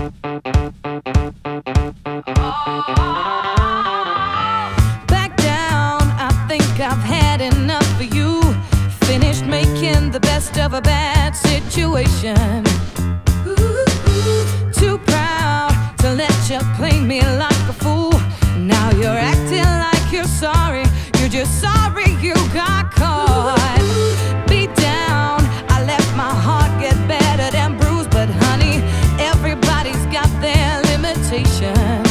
Back down, I think I've had enough for you. Finished making the best of a bad situation. Too proud to let you play me like a fool. Now you're acting like you're sorry. You're just sorry you got caught. Beat down, I left my heart get battered and bruised. But honey, everybody's got their limitations.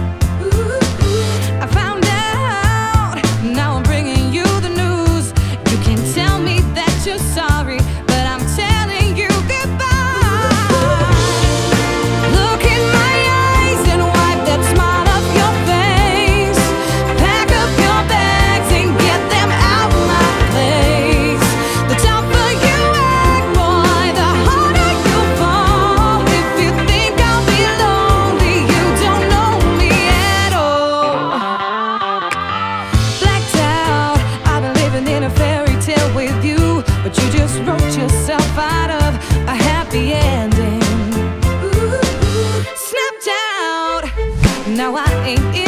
I found out, now I'm bringing you the news. You can tell me that you're sorry, but I'm telling you goodbye. Look in my eyes and wipe that smile off your face. Pack up your bags and get them out my place. The tougher you act, boy, the harder you fall. If you think I'll be lonely, you don't know me at all. Blacked out, I've been living in a fairy tale with you, but you just wrote yourself out of a happy ending. Snapped out, now I ain't